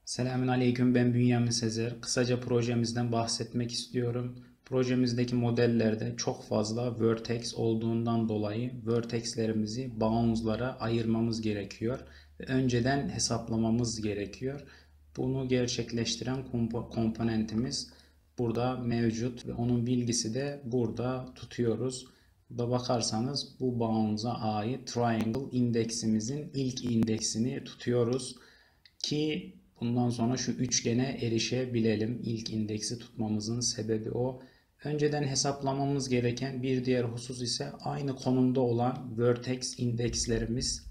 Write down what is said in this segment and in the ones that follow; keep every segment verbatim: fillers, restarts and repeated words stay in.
Selamünaleyküm, ben Bünyamin Sezer. Kısaca projemizden bahsetmek istiyorum. Projemizdeki modellerde çok fazla vertex olduğundan dolayı vertexlerimizi bounds'lara ayırmamız gerekiyor ve önceden hesaplamamız gerekiyor. Bunu gerçekleştiren kompo- komponentimiz burada mevcut ve onun bilgisi de burada tutuyoruz. Burada bakarsanız bu bounds'a ait triangle indeksimizin ilk indeksini tutuyoruz ki bundan sonra şu üçgene erişebilelim. İlk indeksi tutmamızın sebebi o. Önceden hesaplamamız gereken bir diğer husus ise aynı konumda olan vertex indekslerimiz.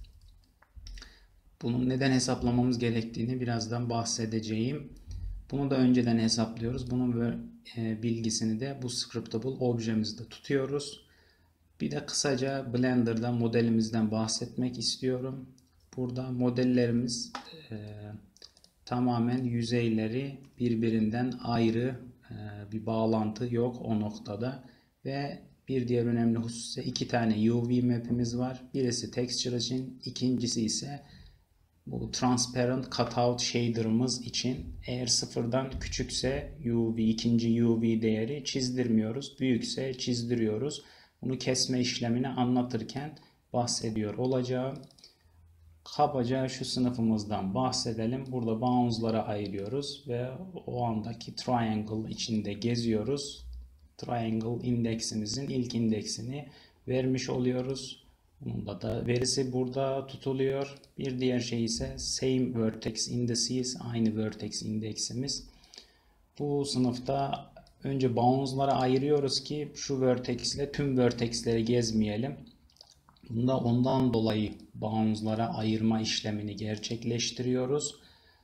Bunun neden hesaplamamız gerektiğini birazdan bahsedeceğim. Bunu da önceden hesaplıyoruz. Bunun bilgisini de bu scriptable objemizde tutuyoruz. Bir de kısaca Blender'da modelimizden bahsetmek istiyorum. Burada modellerimiz e, tamamen yüzeyleri birbirinden ayrı, e, bir bağlantı yok o noktada. Ve bir diğer önemli husus ise iki tane U V map'imiz var. Birisi texture için, ikincisi ise bu transparent cutout shader'ımız için. Eğer sıfırdan küçükse U V, ikinci U V değeri çizdirmiyoruz. Büyükse çizdiriyoruz. Bunu kesme işlemini anlatırken bahsediyor olacağım. Kabaca şu sınıfımızdan bahsedelim. Burada bounds'lara ayırıyoruz ve o andaki triangle içinde geziyoruz. Triangle indeksimizin ilk indeksini vermiş oluyoruz. Bunun da, da verisi burada tutuluyor. Bir diğer şey ise same vertex indices, aynı vertex indeksimiz. Bu sınıfta önce bounds'lara ayırıyoruz ki şu vertex ile tüm vertex'leri gezmeyelim. Bunda ondan dolayı bounds'lara ayırma işlemini gerçekleştiriyoruz.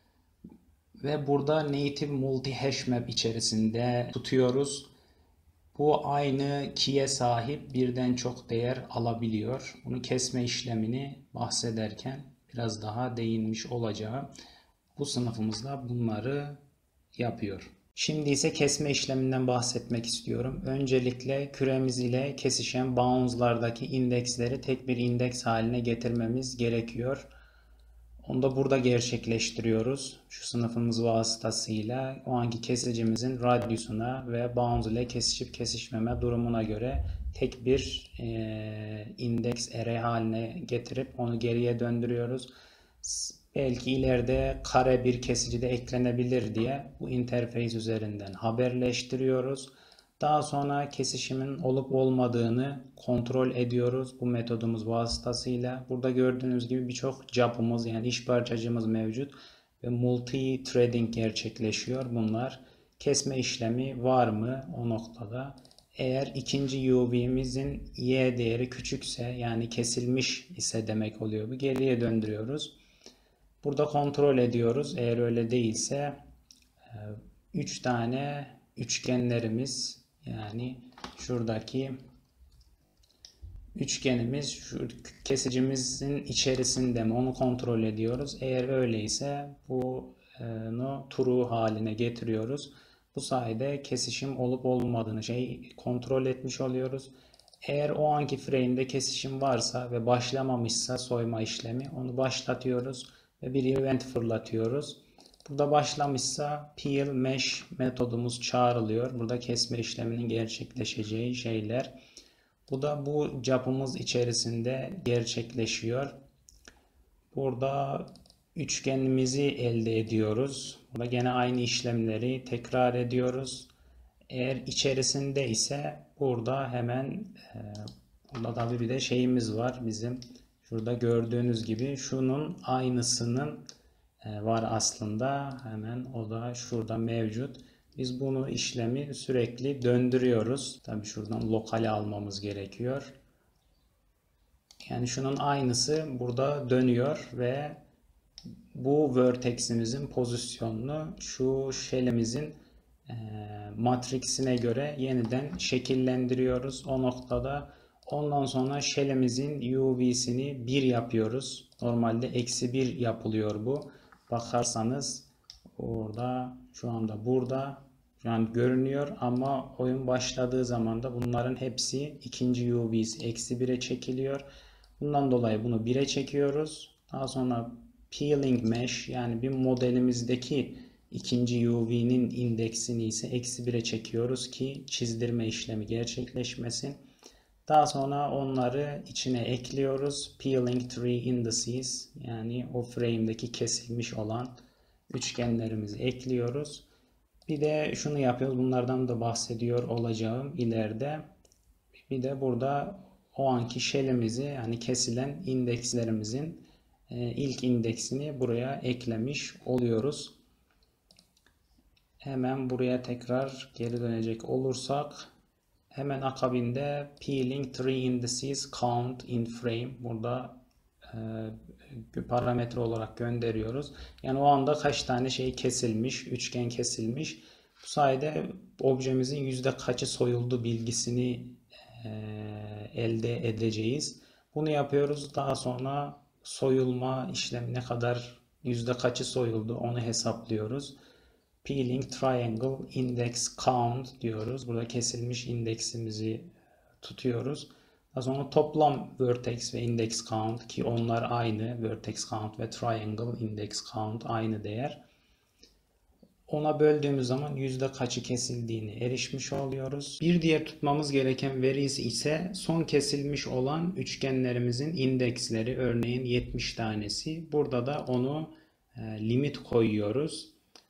Ve burada native multi hash map içerisinde tutuyoruz. Bu aynı key'e sahip birden çok değer alabiliyor. Bunu kesme işlemini bahsederken biraz daha değinmiş olacağım. Bu sınıfımızda bunları yapıyor. Şimdi ise kesme işleminden bahsetmek istiyorum. Öncelikle küremiz ile kesişen bounds'lardaki indeksleri tek bir indeks haline getirmemiz gerekiyor. Onu da burada gerçekleştiriyoruz. Şu sınıfımız vasıtasıyla o anki kesicimizin radyusuna ve bounds ile kesişip kesişmeme durumuna göre tek bir e, indeks array haline getirip onu geriye döndürüyoruz. Belki ileride kare bir kesici de eklenebilir diye bu interface üzerinden haberleştiriyoruz. Daha sonra kesişimin olup olmadığını kontrol ediyoruz bu metodumuz vasıtasıyla. Burada gördüğünüz gibi birçok job'umuz yani iş parçacığımız mevcut ve multi threading gerçekleşiyor. Bunlar kesme işlemi var mı o noktada? Eğer ikinci U V'mizin Y değeri küçükse yani kesilmiş ise demek oluyor. Bu geriye döndürüyoruz. Burada kontrol ediyoruz. Eğer öyle değilse üç tane üçgenlerimiz yani şuradaki üçgenimiz şu kesicimizin içerisinde mi onu kontrol ediyoruz. Eğer öyleyse bunu true haline getiriyoruz. Bu sayede kesişim olup olmadığını şey kontrol etmiş oluyoruz. Eğer o anki frame'de kesişim varsa ve başlamamışsa soyma işlemi onu başlatıyoruz ve bir event fırlatıyoruz. Burada başlamışsa peel mesh metodumuz çağrılıyor. Burada kesme işleminin gerçekleşeceği şeyler. Bu da bu job'umuz içerisinde gerçekleşiyor. Burada üçgenimizi elde ediyoruz. Burada gene aynı işlemleri tekrar ediyoruz. Eğer içerisinde ise burada hemen e, burada tabii bir de şeyimiz var bizim. Şurada gördüğünüz gibi şunun aynısının e, var aslında. Hemen o da şurada mevcut. Biz bunu işlemi sürekli döndürüyoruz. Tabii şuradan lokale almamız gerekiyor. Yani şunun aynısı burada dönüyor ve bu vertex'imizin pozisyonunu şu shell'imizin e, matrixine göre yeniden şekillendiriyoruz. O noktada ondan sonra shell'imizin U V'sini bir yapıyoruz. Normalde eksi bir yapılıyor bu. Bakarsanız orada şu anda burada şu an görünüyor ama oyun başladığı zaman da bunların hepsi ikinci U V'si eksi bire çekiliyor. Bundan dolayı bunu bire çekiyoruz. Daha sonra Peeling mesh, yani bir modelimizdeki ikinci U V'nin indeksini ise eksi bire çekiyoruz ki çizdirme işlemi gerçekleşmesin. Daha sonra onları içine ekliyoruz. Peeling three indices, yani o frame'deki kesilmiş olan üçgenlerimizi ekliyoruz. Bir de şunu yapıyoruz. Bunlardan da bahsediyor olacağım ileride. Bir de burada o anki shell'imizi, yani kesilen indekslerimizin e, ilk indeksini buraya eklemiş oluyoruz. Hemen buraya tekrar geri dönecek olursak, hemen akabinde peeling three indices count in frame, burada e, bir parametre olarak gönderiyoruz. Yani o anda kaç tane şey kesilmiş, üçgen kesilmiş. Bu sayede objemizin yüzde kaçı soyuldu bilgisini e, elde edeceğiz. Bunu yapıyoruz. Daha sonra soyulma işlemi ne kadar, yüzde kaçı soyuldu onu hesaplıyoruz. Peeling triangle index count diyoruz. Burada kesilmiş indeksimizi tutuyoruz. Daha sonra toplam vertex ve index count, ki onlar aynı. Vertex count ve triangle index count aynı değer. Ona böldüğümüz zaman yüzde kaçı kesildiğini erişmiş oluyoruz. Bir diğer tutmamız gereken veri ise son kesilmiş olan üçgenlerimizin indeksleri. Örneğin yetmiş tanesi. Burada da onu limit koyuyoruz.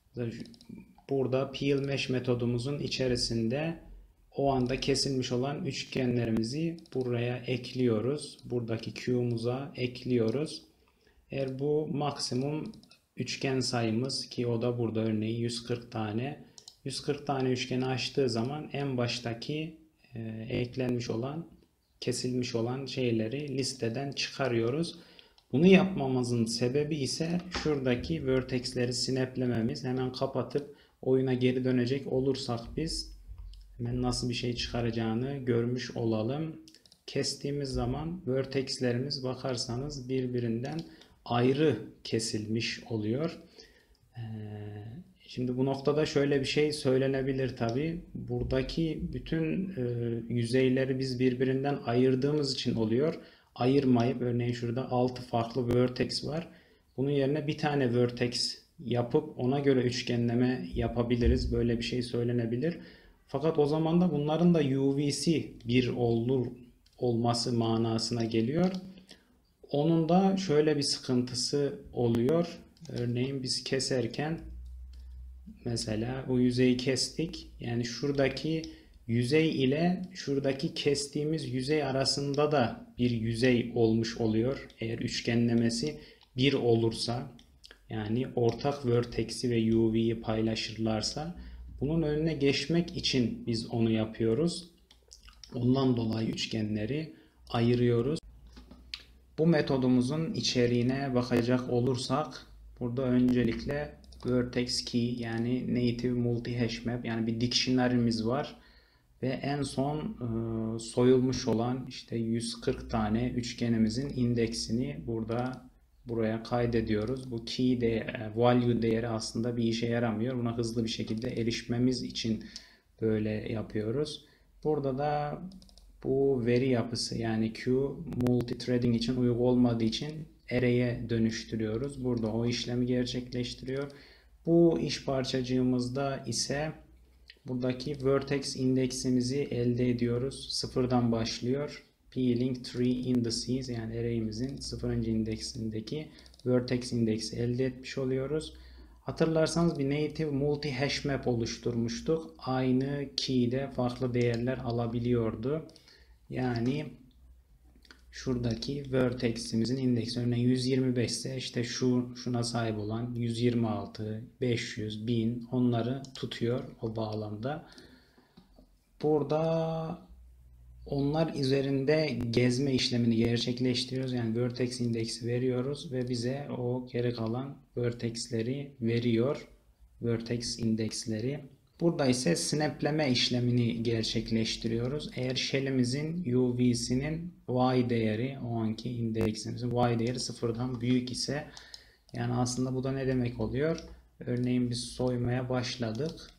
Burada peel mesh metodumuzun içerisinde o anda kesilmiş olan üçgenlerimizi buraya ekliyoruz. Buradaki Q'muza ekliyoruz. Eğer bu maksimum üçgen sayımız, ki o da burada örneğin yüz kırk tane. yüz kırk tane üçgeni açtığı zaman en baştaki e, eklenmiş olan, kesilmiş olan şeyleri listeden çıkarıyoruz. Bunu yapmamızın sebebi ise şuradaki vertexleri snaplememiz. Hemen kapatıp oyuna geri dönecek olursak biz hemen nasıl bir şey çıkaracağını görmüş olalım. Kestiğimiz zaman vertexlerimiz, bakarsanız birbirinden ayrı kesilmiş oluyor. Ee, şimdi bu noktada şöyle bir şey söylenebilir tabi. Buradaki bütün e, yüzeyleri biz birbirinden ayırdığımız için oluyor. Ayırmayıp, örneğin şurada altı farklı vertex var. Bunun yerine bir tane vertex yapıp ona göre üçgenleme yapabiliriz. Böyle bir şey söylenebilir. Fakat o zaman da bunların da U V'si bir olur olması manasına geliyor. Onun da şöyle bir sıkıntısı oluyor. Örneğin biz keserken mesela o yüzeyi kestik. Yani şuradaki yüzey ile şuradaki kestiğimiz yüzey arasında da bir yüzey olmuş oluyor. Eğer üçgenlemesi bir olursa, yani ortak vertex'i ve U V'yi paylaşırlarsa, bunun önüne geçmek için biz onu yapıyoruz. Ondan dolayı üçgenleri ayırıyoruz. Bu metodumuzun içeriğine bakacak olursak, burada öncelikle vertex key, yani native multi hash map, yani bir dictionary'miz var ve en son e, soyulmuş olan işte yüz kırk tane üçgenimizin indeksini burada buraya kaydediyoruz. Bu key de value değeri aslında bir işe yaramıyor. Buna hızlı bir şekilde erişmemiz için böyle yapıyoruz. Burada da bu veri yapısı, yani Q multithreading için uygun olmadığı için array'e dönüştürüyoruz. Burada o işlemi gerçekleştiriyor. Bu iş parçacığımızda ise buradaki vertex indeksimizi elde ediyoruz. Sıfırdan başlıyor. Peeling three indices, yani array'imizin sıfırıncı indeksindeki vertex indeksi elde etmiş oluyoruz. Hatırlarsanız bir native multi hash map oluşturmuştuk. Aynı key'de farklı değerler alabiliyordu. Yani şuradaki vertex'imizin indeksi örneğin yüz yirmi beş ise işte şu şuna sahip olan yüz yirmi altı, beş yüz, bin onları tutuyor o bağlamda. Burada onlar üzerinde gezme işlemini gerçekleştiriyoruz. Yani vertex indeksi veriyoruz ve bize o geri kalan vertex'leri veriyor. Vertex indeksleri. Burada ise snapleme işlemini gerçekleştiriyoruz. Eğer shell'imizin U V'sinin y değeri, o anki indeksimizin y değeri sıfırdan büyük ise, yani aslında bu da ne demek oluyor? Örneğin biz soymaya başladık.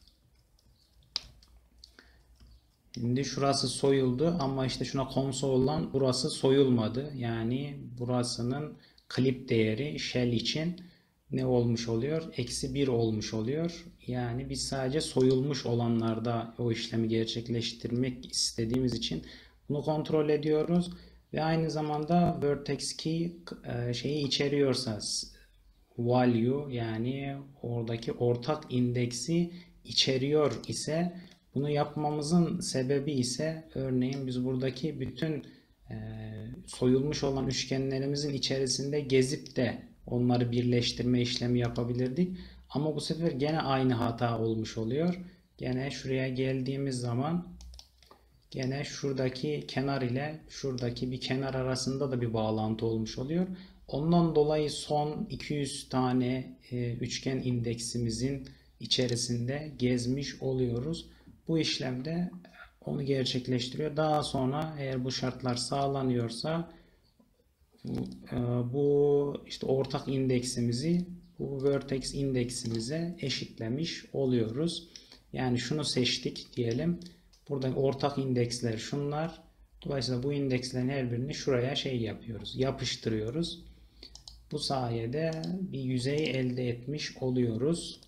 Şimdi şurası soyuldu ama işte şuna console olan burası soyulmadı. Yani burasının clip değeri shell için ne olmuş oluyor? Eksi bir olmuş oluyor. Yani biz sadece soyulmuş olanlarda o işlemi gerçekleştirmek istediğimiz için bunu kontrol ediyoruz. Ve aynı zamanda vertex key e, şeyi içeriyorsa value, yani oradaki ortak indeksi içeriyor ise, bunu yapmamızın sebebi ise, örneğin biz buradaki bütün e, soyulmuş olan üçgenlerimizin içerisinde gezip de onları birleştirme işlemi yapabilirdik. Ama bu sefer gene aynı hata olmuş oluyor. Gene şuraya geldiğimiz zaman gene şuradaki kenar ile şuradaki bir kenar arasında da bir bağlantı olmuş oluyor. Ondan dolayı son iki yüz tane e, üçgen indeksimizin içerisinde gezmiş oluyoruz. Bu işlemde onu gerçekleştiriyor. Daha sonra eğer bu şartlar sağlanıyorsa e, bu işte ortak indeksimizi bu vertex indeksimize eşitlemiş oluyoruz. Yani şunu seçtik diyelim. Burada ortak indeksler şunlar. Dolayısıyla bu indekslerin her birini şuraya şey yapıyoruz, yapıştırıyoruz. Bu sayede bir yüzey elde etmiş oluyoruz.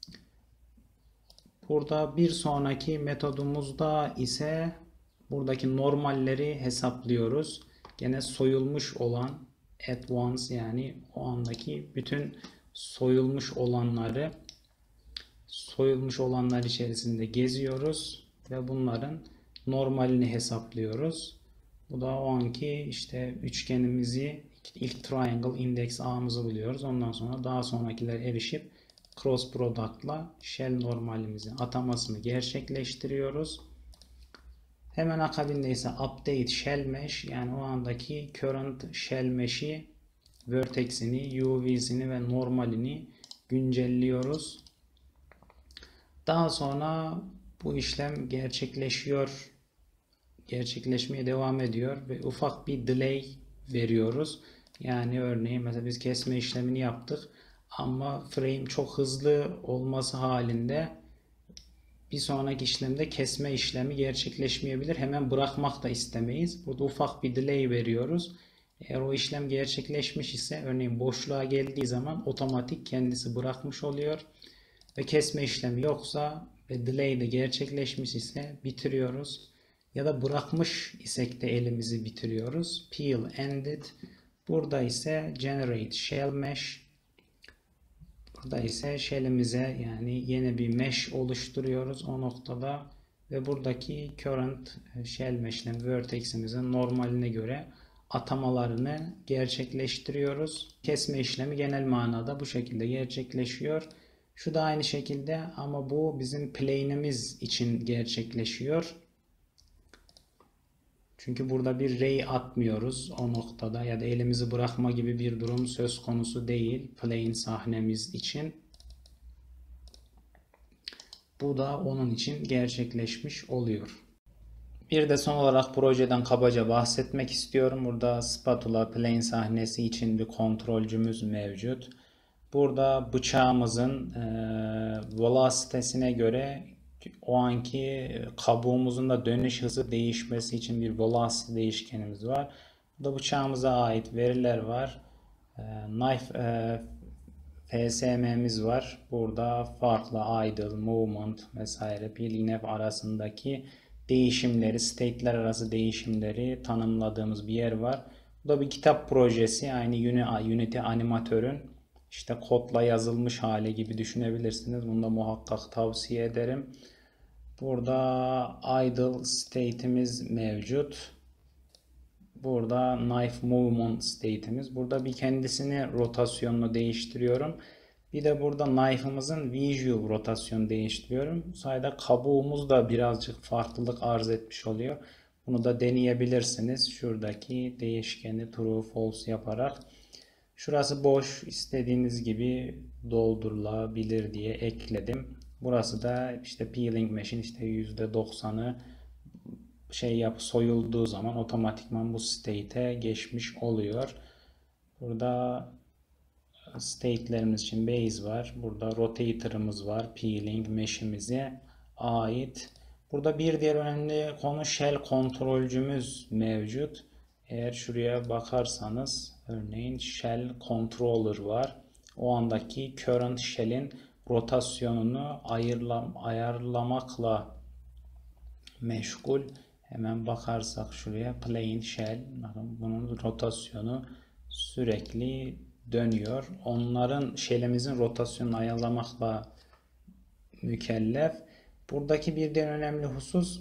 Burada bir sonraki metodumuzda ise buradaki normalleri hesaplıyoruz. Gene soyulmuş olan at once, yani o andaki bütün soyulmuş olanları soyulmuş olanlar içerisinde geziyoruz ve bunların normalini hesaplıyoruz. Bu da o anki işte üçgenimizi, ilk triangle index A'mızı buluyoruz. Ondan sonra daha sonrakiler erişip cross product'la shell normalimizi atamasını gerçekleştiriyoruz. Hemen akabinde ise update shell mesh, yani o andaki current shell mesh'i, vertex'ini, U V'sini ve normalini güncelliyoruz. Daha sonra bu işlem gerçekleşiyor. Gerçekleşmeye devam ediyor ve ufak bir delay veriyoruz. Yani örneğin mesela biz kesme işlemini yaptık ama frame çok hızlı olması halinde bir sonraki işlemde kesme işlemi gerçekleşmeyebilir. Hemen bırakmak da istemeyiz. Burada ufak bir delay veriyoruz. Eğer o işlem gerçekleşmiş ise, örneğin boşluğa geldiği zaman otomatik kendisi bırakmış oluyor. Ve kesme işlemi yoksa ve delay de gerçekleşmiş ise bitiriyoruz. Ya da bırakmış isek de elimizi bitiriyoruz. Peel ended. Burada ise generate shell mesh. Burada ise shell'imize, yani yeni bir mesh oluşturuyoruz o noktada ve buradaki current shell mesh'in vertex'imizin normaline göre atamalarını gerçekleştiriyoruz. Kesme işlemi genel manada bu şekilde gerçekleşiyor. Şu da aynı şekilde ama bu bizim plane'imiz için gerçekleşiyor. Çünkü burada bir ray atmıyoruz o noktada ya da elimizi bırakma gibi bir durum söz konusu değil plane sahnemiz için. Bu da onun için gerçekleşmiş oluyor. Bir de son olarak projeden kabaca bahsetmek istiyorum. Burada spatula plane sahnesi için bir kontrolcümüz mevcut. Burada bıçağımızın e, velocitesine göre o anki kabuğumuzun da dönüş hızı değişmesi için bir velocity değişkenimiz var. Burada bıçağımıza ait veriler var. E, knife e, F S M'miz var. Burada farklı idle, movement vesaire peeling arasındaki değişimleri, state'ler arası değişimleri tanımladığımız bir yer var. Bu da bir kitap projesi. Aynı Unity animatörün işte kodla yazılmış hali gibi düşünebilirsiniz. Bunu da muhakkak tavsiye ederim. Burada idle state'imiz mevcut. Burada knife movement state'imiz. Burada bir kendisini rotasyonunu değiştiriyorum. Bir de burada knife'ımızın visual rotasyonu değiştiriyorum. Bu sayede kabuğumuz da birazcık farklılık arz etmiş oluyor. Bunu da deneyebilirsiniz. Şuradaki değişkeni true false yaparak. Şurası boş, istediğiniz gibi doldurulabilir diye ekledim. Burası da işte peeling mesh'in işte yüzde doksanı şey yap soyulduğu zaman otomatikman bu state'e geçmiş oluyor. Burada state'lerimiz için base var. Burada rotator'ımız var. Peeling mesh'imize ait. Burada bir diğer önemli konu shell kontrolcümüz mevcut. Eğer şuraya bakarsanız örneğin shell controller var. O andaki current shell'in rotasyonunu ayırlam ayarlamakla meşgul. Hemen bakarsak şuraya plain shell, bakın bunun rotasyonu sürekli dönüyor. Onların shell'imizin rotasyonunu ayarlamakla mükellef. Buradaki bir de önemli husus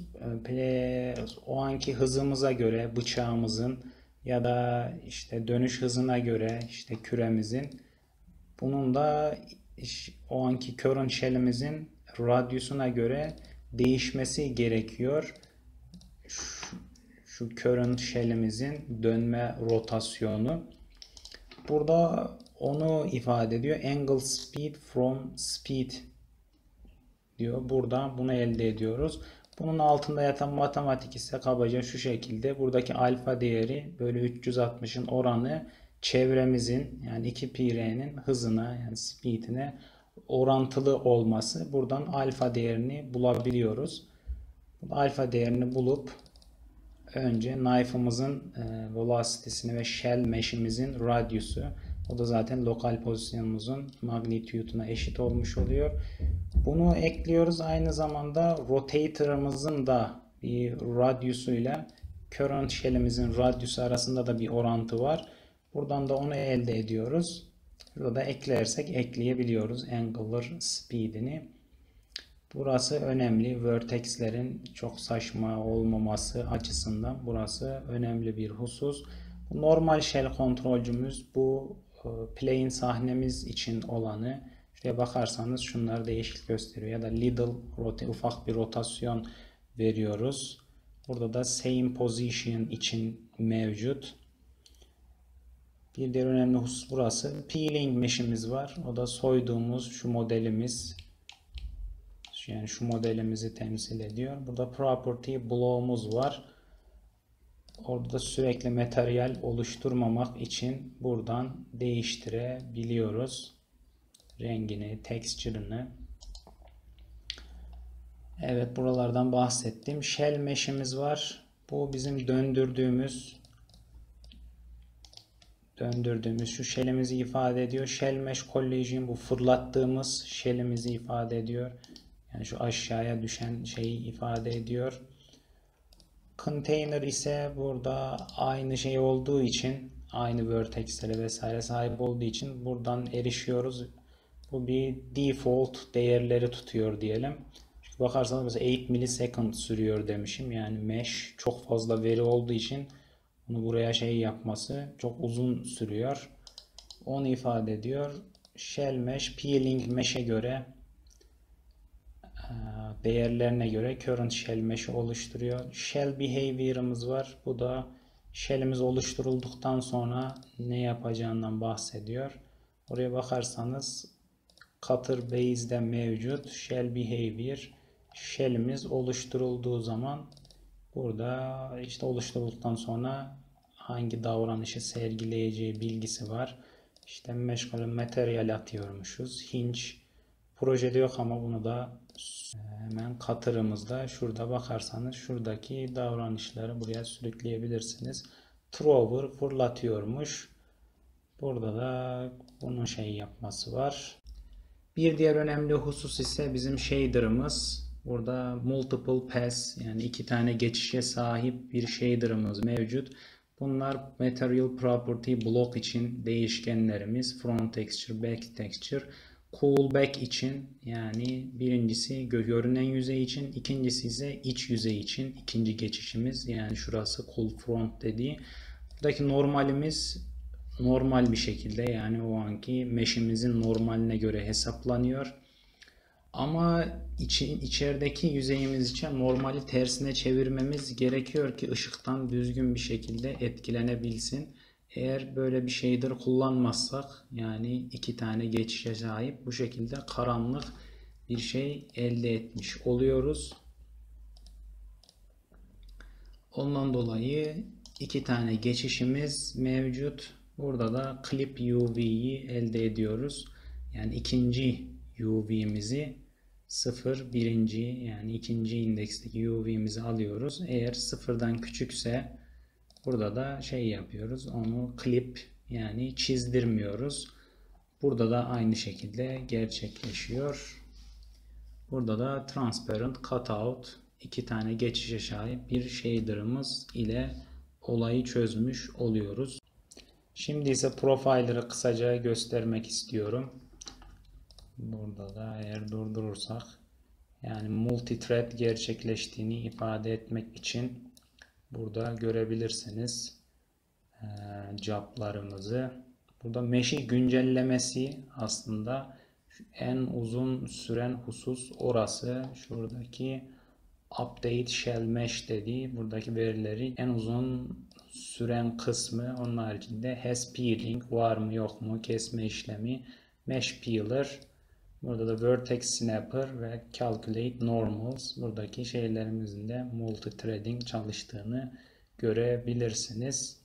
o anki hızımıza göre bıçağımızın ya da işte dönüş hızına göre işte küremizin, bunun da o anki current shell'imizin radyusuna göre değişmesi gerekiyor. Şu, şu current shell'imizin dönme rotasyonu. Burada onu ifade ediyor. Angle speed from speed diyor. Burada bunu elde ediyoruz. Bunun altında yatan matematik ise kabaca şu şekilde. Buradaki alfa değeri bölü üç yüz altmışın oranı çevremizin yani iki pi r'nin hızına yani speed'ine orantılı olması. Buradan alfa değerini bulabiliyoruz. Alfa değerini bulup önce knife'ımızın e, velocity'sini ve shell mesh'imizin radiusu, o da zaten lokal pozisyonumuzun magnitude'una eşit olmuş oluyor. Bunu ekliyoruz. Aynı zamanda rotator'ımızın da bir radiusuyla current shell'imizin radiusu arasında da bir orantı var. Buradan da onu elde ediyoruz. Burada da eklersek ekleyebiliyoruz angular speed'ini. Burası önemli. Vertex'lerin çok saçma olmaması açısından burası önemli bir husus. Normal shell kontrolcümüz bu plane sahnemiz için olanı. Şuraya bakarsanız şunlar değişik gösteriyor. Ya da little ufak bir rotasyon veriyoruz. Burada da same position için mevcut. Bir diğer önemli husus burası. Peeling mesh'imiz var. O da soyduğumuz şu modelimiz. Yani şu modelimizi temsil ediyor. Burada property blow'umuz var. Orada da sürekli materyal oluşturmamak için buradan değiştirebiliyoruz. Rengini, texture'ını. Evet, buralardan bahsettim. Shell mesh'imiz var. Bu bizim döndürdüğümüz döndürdüğümüz şu shell'imizi ifade ediyor. Shell mesh collision bu fırlattığımız shell'imizi ifade ediyor. Yani şu aşağıya düşen şeyi ifade ediyor. Container ise burada aynı şey olduğu için, aynı vertex'lere vesaire sahip olduğu için buradan erişiyoruz. Bu bir default değerleri tutuyor diyelim. Çünkü bakarsanız mesela sekiz millisecond sürüyor demişim. Yani mesh çok fazla veri olduğu için bunu buraya şey yapması çok uzun sürüyor. Onu ifade ediyor. Shell mesh, peeling mesh'e göre değerlerine göre current shell mesh'i oluşturuyor. Shell behavior'ımız var. Bu da shell'imiz oluşturulduktan sonra ne yapacağından bahsediyor. Oraya bakarsanız cutter base'de mevcut shell behavior. Shell'imiz oluşturulduğu zaman burada işte oluşturulduktan sonra hangi davranışı sergileyeceği bilgisi var. İşte meşgul materyal atıyormuşuz. Hinge projede yok ama bunu da hemen cutter'ımızda şurada bakarsanız şuradaki davranışları buraya sürükleyebilirsiniz. Thrower fırlatıyormuş. Burada da bunun şey yapması var. Bir diğer önemli husus ise bizim shader'ımız. Burada multiple pass yani iki tane geçişe sahip bir shader'ımız mevcut. Bunlar material property block için değişkenlerimiz. Front texture, back texture. Cool back için yani birincisi görünen yüzey için, ikincisi ise iç yüzey için ikinci geçişimiz. Yani şurası cool front dediği. Buradaki normalimiz normal bir şekilde yani o anki mesh'imizin normaline göre hesaplanıyor. Ama için, içerideki yüzeyimiz için normali tersine çevirmemiz gerekiyor ki ışıktan düzgün bir şekilde etkilenebilsin. Eğer böyle bir shader kullanmazsak yani iki tane geçişe sahip bu şekilde karanlık bir şey elde etmiş oluyoruz. Ondan dolayı iki tane geçişimiz mevcut. Burada da clip U V'yi elde ediyoruz. Yani ikinci U V'mizi sıfır, birinci yani ikinci indeksteki U V'mizi alıyoruz. Eğer sıfırdan küçükse Burada da şey yapıyoruz. Onu clip yani çizdirmiyoruz. Burada da aynı şekilde gerçekleşiyor. Burada da transparent cutout iki tane geçişe sahip bir shader'ımız ile olayı çözmüş oluyoruz. Şimdi ise profiler'ı kısaca göstermek istiyorum. Burada da eğer durdurursak yani multi-thread gerçekleştiğini ifade etmek için burada görebilirsiniz e, job'larımızı. Burada mesh'i güncellemesi aslında en uzun süren husus orası. Şuradaki update shell mesh dediği buradaki verileri en uzun süren kısmı. Onun haricinde has peeling var mı yok mu kesme işlemi, mesh peeler, burada da vertex snapper ve calculate normals, buradaki şeylerimizin de multi threading çalıştığını görebilirsiniz.